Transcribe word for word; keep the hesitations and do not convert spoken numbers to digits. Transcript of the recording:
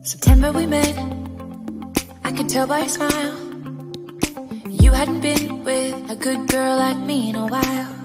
September we met, I could tell by your smile. You hadn't been with a good girl like me in a while.